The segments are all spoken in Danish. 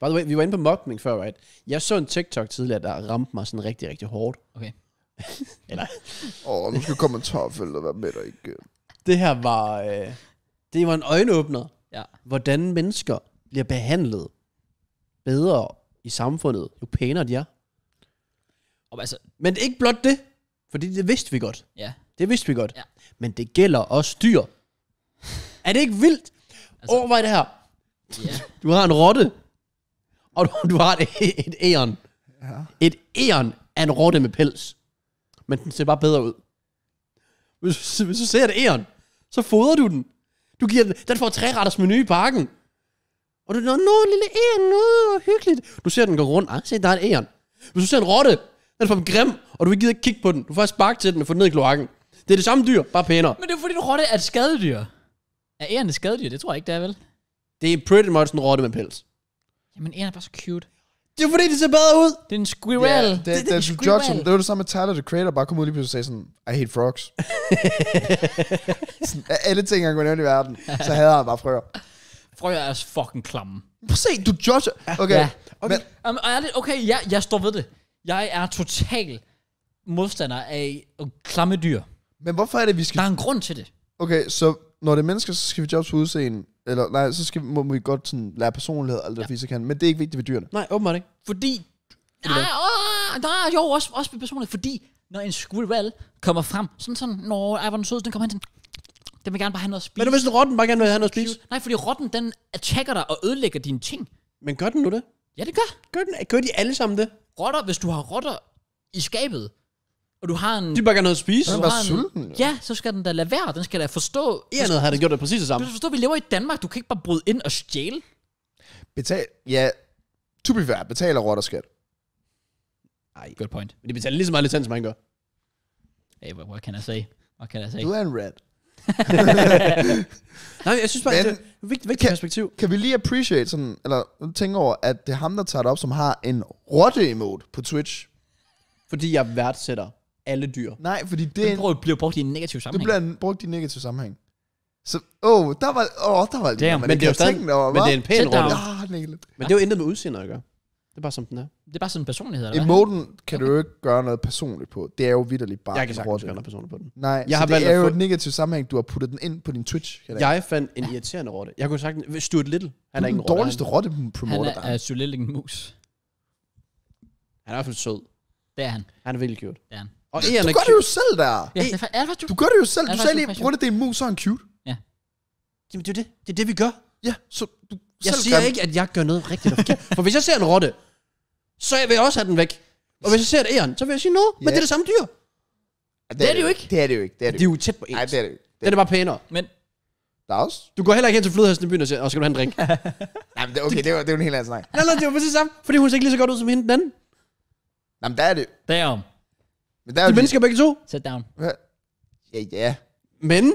By the way, vi var inde på mobning før, right? Jeg så en TikTok tidligere, der ramte mig sådan rigtig, rigtig hårdt. Okay. Eller... nu skal kommentarfeltet være med dig igen. Det her var... det var en øjenåbner. Ja. Hvordan mennesker bliver behandlet bedre i samfundet, jo pænere de er. Altså, men ikke blot det, fordi det vidste vi godt. Ja. Det vidste vi godt. Ja. Men det gælder også dyr. Er det ikke vildt? Altså, overvej det her. Ja. Du har en rotte, og du har et æren. Ja. Et æren af en rotte med pels. Men den ser bare bedre ud. Hvis du ser et æren, så fodrer du den. Du giver den får 3-retters menu i parken. Og du er lille æren, hyggeligt. Du ser den gå rundt. Se, der er et æren. Hvis du ser en rotte, den får grim, og du vil ikke kigge på den. Du får spark til den og få den ned i kloakken. Det er det samme dyr, bare pænere. Men det er fordi, en rotte er et skadedyr. Er æren et skadedyr? Det tror jeg ikke, det er vel. Det er pretty much en rotte med pels. Jamen, æren er bare så cute. Det er fordi, det ser bedre ud. Det er en squirrel. Yeah, det er en squirrel. Det var det samme med Tyler, the Creator, bare kom ud lige pludselig og sagde sådan, I hate frogs. Sådan, af alle ting, han kunne nævne i verden, så havde han bare frøer. Frøer er fucking klamme. Prøv at se, du judger. Okay. Ja. Okay. Men, okay, jeg står ved det. Jeg er total modstander af klamme dyr. Men hvorfor er det, vi skal... Der er en grund til det. Okay, så når det er mennesker, så skal vi jobs på udseende. Eller nej, så må vi godt sådan, lære personlighed og alt det, der kan. Men det er ikke vigtigt ved dyrene. Nej, åbenbart ikke. Fordi... Nej, jo, også ved personlighed. Fordi når en squirrel kommer frem, sådan, når jeg var den sødeste, den kommer hen sådan... Den vil gerne bare have noget at spise. Men hvis en rotten bare gerne vil have noget at spise? Nej, fordi rotten, den attacker dig og ødelægger dine ting. Men gør den nu det? Ja, det gør. Gør de alle sammen det? Rotter, hvis du har rotter i skabet, og du har en... De bare gerne noget at spise. Den er bare sulten. Ja, så skal den da lade være. Den skal da forstå... Noget havde den gjort det præcis det samme. Du forstår, vi lever i Danmark. Du kan ikke bare bryde ind og stjæle. Ja, to be fair, betaler rotter skat. Nej, good point. Men de betaler lige så meget licens, som man gør. Hey, what can I say? What can I say? Du er en rat. Nej, jeg synes bare, det er et vigtigt perspektiv. Kan vi lige appreciate sådan, eller tænke over, at det er ham, der tager det op, som har en rotte-emote på Twitch? Fordi jeg værdsætter alle dyr. Nej, fordi det bliver brugt i en negativ sammenhæng. Det bliver brugt i en negativ sammenhæng. Så, der var Damn, men det er jo stadig, men det er en pæn rotte. Men det er jo intet med udseende at gøre. Det er bare som den er. Det er bare sådan en personlighed, eller emoten kan du jo ikke gøre noget personligt på. Det er jo vitterligt bare jeg kan sagtens gøre noget personligt på den. Nej, jeg har det er jo et negativt sammenhæng. Du har puttet den ind på din Twitch. Jeg fandt en irriterende rotte. Jeg kunne sagt, Stuart Little. Han er ikke en den dårligste rotte-promoter. Han er Stuart Little en mus. Han er i hvert fald sød. Det er han. Han er virkelig cute. Det er han. Og du gør det jo selv der. Ja, du gør det jo selv. Du sagde lige, rundt det er en mus, så er han cute. Ja. Jamen det er det. Det er det, vi gør. Ja, så du jeg siger ikke, at jeg gør noget rigtigt og forkert. For hvis jeg ser en rotte, så vil jeg også have den væk. Og hvis jeg ser et æren, så vil jeg sige noget. Men det er det samme dyr. Det er det jo ikke. Det er det jo ikke. De er jo tæt på ens. Nej, det er det ikke. Det er bare pænere. Men der er også. Du går heller ikke hen til flodhesten i byen og siger, skal du have en drink? Nej, men okay, det er jo en helt anden snak. Nej, det var præcis samme. Fordi hun ser ikke lige så godt ud som hende den anden. Nej, men der er det. Damn. Men der er de mennesker begge to. Sit down. Ja. Men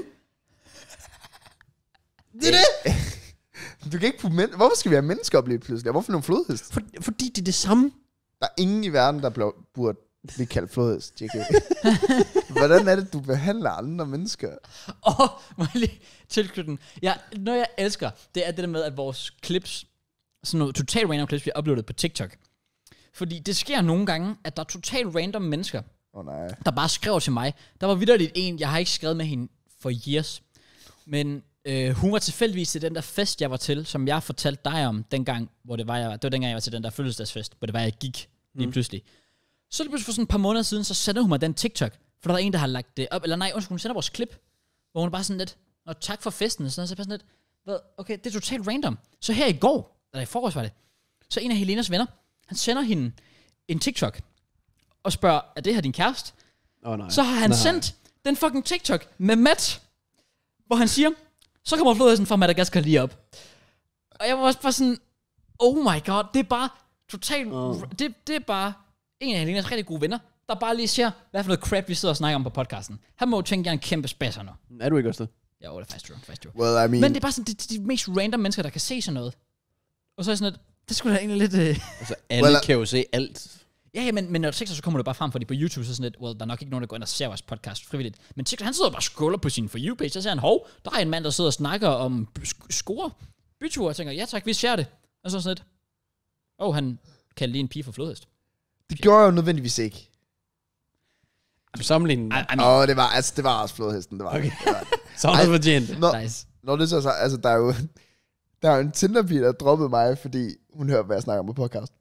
det er det. Du kan ikke putte hvorfor skal vi have mennesker op lige pludselig? Hvorfor nogle flodhest? Fordi det er det samme. Der er ingen i verden, der burde blive kaldt flodhest, JK. Hvordan er det, du behandler andre mennesker? Må jeg lige tilknytte den? Ja, noget jeg elsker, det er det der med, at vores clips, sådan noget total random clips, vi har uploadet på TikTok. Fordi det sker nogle gange, at der er total random mennesker, der bare skriver til mig. Der var vitterligt en, jeg har ikke skrevet med hende for years, men hun var tilfældigvis til den der fest, jeg var til, som jeg fortalte dig om dengang, hvor det var dengang, jeg var til den der fødselsdagsfest, hvor det var, jeg gik lige pludselig. Så lige pludselig for sådan et par måneder siden, så sender hun mig den TikTok, for der er en, der har lagt det op, eller nej, hun sender vores klip, hvor hun er bare sådan lidt, og tak for festen, og så bare sådan lidt, okay, det er totalt random. Så her i går, eller i forgårs var det, så en af Helenas venner, han sender hende en TikTok, og spørger, er det her din kæreste? Nej. Så har han sendt den fucking TikTok med Matt, hvor han siger, så kommer flodhesten fra Madagaskar lige op. Og jeg var også bare sådan, oh my god, det er bare totalt, det er bare en af Helenas rigtig gode venner, der bare lige siger, hvad for noget crap, vi sidder og snakker om på podcasten. Han må jo tænke, jeg er en kæmpe spasser nu. Er du ikke også det? Ja, det er faktisk true. Well, I mean... Men det er bare sådan, de mest random mennesker, der kan se sådan noget. Og så er sådan, at det skulle da egentlig lidt... Altså, alle kan jo se alt. Ja, men når du TikTok, så kommer det bare frem, fordi på YouTube så er sådan lidt, der er nok ikke nogen, der går ind og ser vores podcast frivilligt. Men TikTok, han sidder og bare scroller på sin For You-page, så siger han, der er en mand, der sidder og snakker om score byture, og tænker, ja tak, vi ser det. Og så sådan lidt, han kaldte lige en pige for flodhest. Det gjorde jeg jo nødvendigvis ikke. Sammenligningen. Det var også flodhesten, det var. Okay. Det var. Så er det fortjent. Nice. Når det så altså, der er jo en Tinder-pige, der droppede mig, fordi hun hører, hvad jeg snakker om på podcast.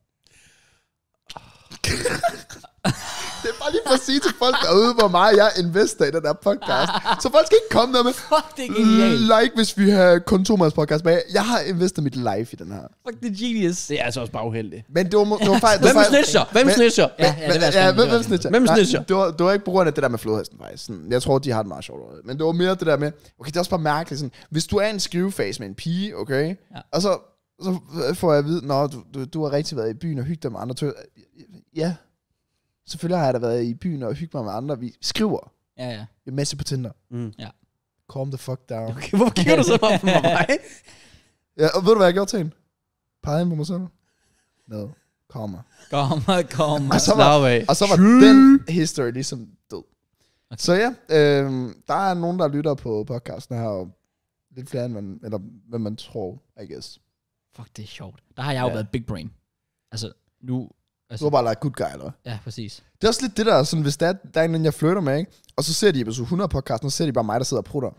Det er bare lige for at sige til folk derude, hvor meget jeg investerer i den der podcast. Så folk skal ikke komme der med, Fuck, det er genialt. like, hvis vi har kun 2 måneders podcast bag. Jeg har investeret mit life i den her. Fuck, det er genius. Det er altså også bare uheldigt. Men det var faktisk... Hvem snitcher? Hvem snitcher? Ja, det var Hvem snitcher? Hvem snitcher? Det var ikke på grund af det der med flodhesten, faktisk. Sådan, jeg tror, de har det meget sjovt. Men det var mere det der med, okay, det er også bare mærkeligt. Sådan, hvis du er i en skrivefase med en pige, okay? Ja. Og så får jeg at vide, du har rigtig været i byen og hygget dig med andre. Ja. Selvfølgelig har jeg da været i byen og hygget mig med andre. Vi skriver. Ja. Jeg er masse på Tinder. Ja. Calm the fuck down. Okay, hvorfor kigger du så bare på mig? Ja, og ved du, hvad jeg gjorde til hende? Pegede ind på mig selv. No. Kommer. Kom. Og så Slap af. Og så var den history ligesom død. Okay. Så ja, der er nogen, der lytter på podcasten her, og lidt flere end hvad man tror, I guess. Fuck, det er sjovt. Der har jeg jo været big brain. Altså, nu... Du var bare like good guy, eller? Ja, præcis. Det er også lidt det der, sådan, hvis der er en, jeg flytter med, ikke? Og så ser de episode 100 podcasten, og så ser de bare mig, der sidder og prutter.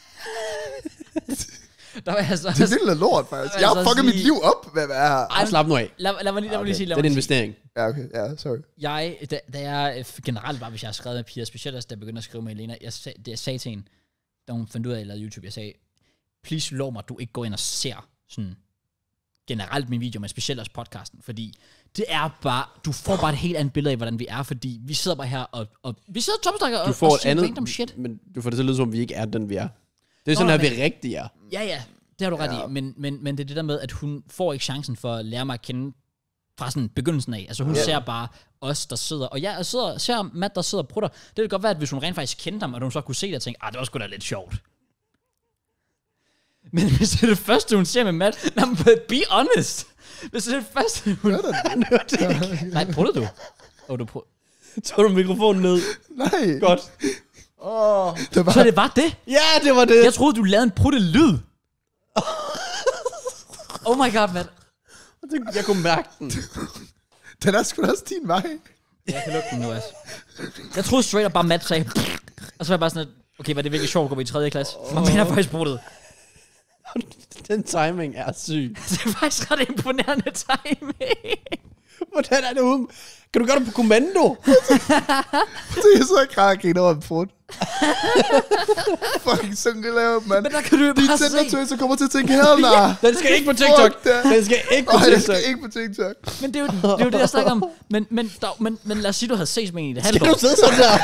Der var jeg så... Det er vildt lort, faktisk. Jeg har fucket mit liv op, hvad er her. Ej, slap nu af. Lad mig lige sige... Det er en investering. Ja, okay. Ja, sorry. Da jeg generelt bare, hvis jeg har skrevet med piger, specielt da jeg begyndte at skrive med Elena, jeg sagde til hende, da hun fandt ud af, at jeg lavede YouTube, jeg sagde, please lov mig, at du ikke går ind og ser sådan generelt min video, men specielt også podcasten, fordi det er bare, du får bare et helt andet billede af, hvordan vi er, fordi vi sidder bare her, og vi sidder og topsnakker og siger random shit. Men du får det til at lyde, som vi ikke er den, vi er. Det er sådan, at vi rigtig er. Ja, det har du ret i, men det er det der med, at hun får ikke chancen for at lære mig at kende fra sådan begyndelsen af. Altså hun ser bare os, der sidder, og jeg ser Matt, der sidder og prutter. Det ville godt være, at hvis hun rent faktisk kendte ham, og hun så kunne se det og tænke, det var sgu da lidt sjovt. Men hvis det er det første, hun ser med Matt, be honest. Hvis det er det første, hun... Han hørte det ikke. Nej, pruttede du? Tog du mikrofonen ned? Nej. Godt. Så det var det? Ja, det var det. Jeg troede, du lavede en pruttelyd. Oh my god, Matt. Jeg kunne mærke den. Den er sgu da også din vej. Jeg kan lukke den nu, altså. Jeg troede straight up bare Matt sagde, og så var jeg bare sådan, okay, var det virkelig sjovt at gå i 3. klasse? Man mener faktisk pruttet. Den timing er syg. Det er faktisk ret imponerende timing. Hvordan er det ude? Kan du gøre det på kommando? Det er så klar at grine over en frut. Fucking single lave, mand. Men der kan du jo bare se. De tænder kommer til at tænke, hell nah. Den skal ikke på TikTok. Den skal ikke på Den TikTok. skal ikke på TikTok. Men det er jo det, jeg snakker om. Men lad os sige, du havde set med en i det halve Skal du sidde sådan der?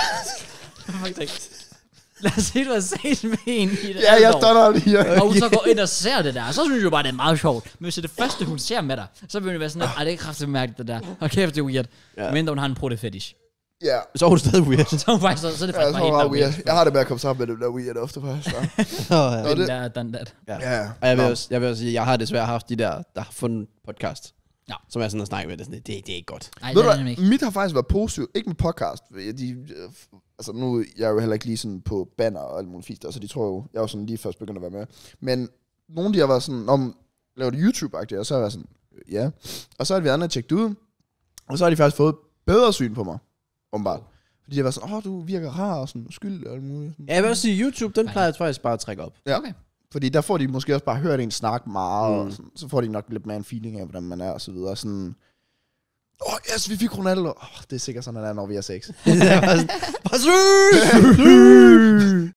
Lad os sige, du havde set med en i det Ja, halve jeg år. står der lige. Og hun så går ind og ser det der, så synes jeg jo bare, det er meget sjovt. Men hvis det er det første, hun ser med dig, så vil det være sådan, det er kraftigt mærkeligt, det der. Og kæft, det er weird. Ja. Men hun har en prutte-fetish. Ja. Så er du stadig weird. Så er det faktisk Ja, bare så helt meget weird. weird. Jeg har det med at komme sammen med det der weird ofte, faktisk. Nå, det- Done that. Ja. Og jeg vil også sige, jeg har desværre haft de der har fundet podcast. Ja. Som jeg sådan har snakket med. Det er ikke godt. Nej, Ved det du er hvad, nemlig ikke. mit har faktisk været positivt. Ikke med podcast. Altså nu jeg er jo heller ikke lige sådan på banner og alt muligt fister, så de tror jo, jeg er jo sådan lige først begyndt at være med. Men nogle de har været sådan, om laver det YouTube-agtigt, og så har jeg været sådan, ja. Og så har vi andre tjekket ud, og så har de faktisk fået bedre syn på mig, åbenbart. Fordi de har været sådan, du virker rar og sådan skyld og alt muligt. Sådan. Ja, jeg vil også sige, YouTube, den plejer jeg faktisk bare at trække op. Ja. Okay. Fordi der får de måske også bare hørt en snakke meget, og sådan, så får de nok lidt mere en feeling af, hvordan man er og så videre. Sådan, yes, vi fik Ronaldo. Det er sikkert sådan, han er, når vi er 6. Det er bare sådan,